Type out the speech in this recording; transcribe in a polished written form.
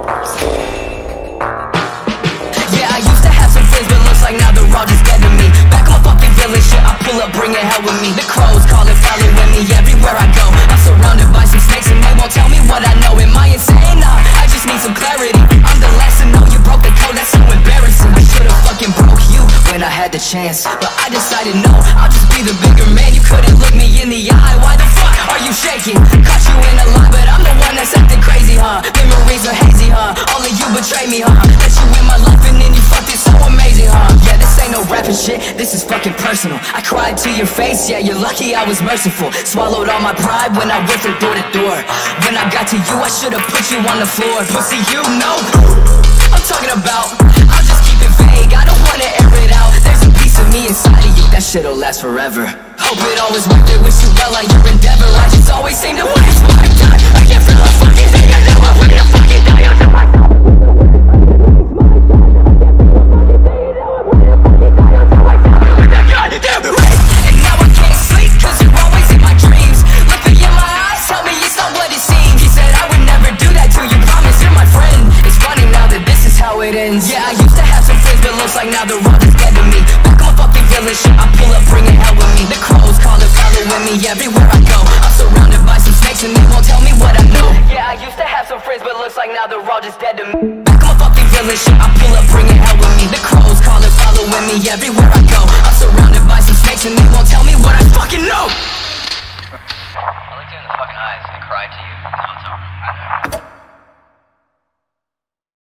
Yeah, I used to have some friends, but looks like now they're all just dead to me. Back on fucking villain shit, I pull up, bringing hell with me. The crows call it following me everywhere I go. I'm surrounded by some snakes and they won't tell me what I know. Am I insane? Nah, I just need some clarity. I'm the last to know you broke the code, that's so embarrassing. I should've fucking broke you when I had the chance, but I decided no, I'll just be the bigger man. You couldn't look me in the eye, why the fuck are you shaking? Caught you in a lie, but I'm the one that's acting crazy, huh? Memories are hazy, huh? All of you betrayed me, huh? Let you in my life and then you fucked it so amazing, huh? Yeah, this ain't no rapping shit, this is fucking personal. I cried to your face, yeah, you're lucky I was merciful. Swallowed all my pride when I went from door to door. When I got to you, I should've put you on the floor. Pussy, you know I'm talking about. I'll just keep it vague, I don't wanna air it out. There's a piece of me inside of you, that shit'll last forever. Hope it always worked, it, wish you well on your endeavor. I just always seem to waste my time, I can't feel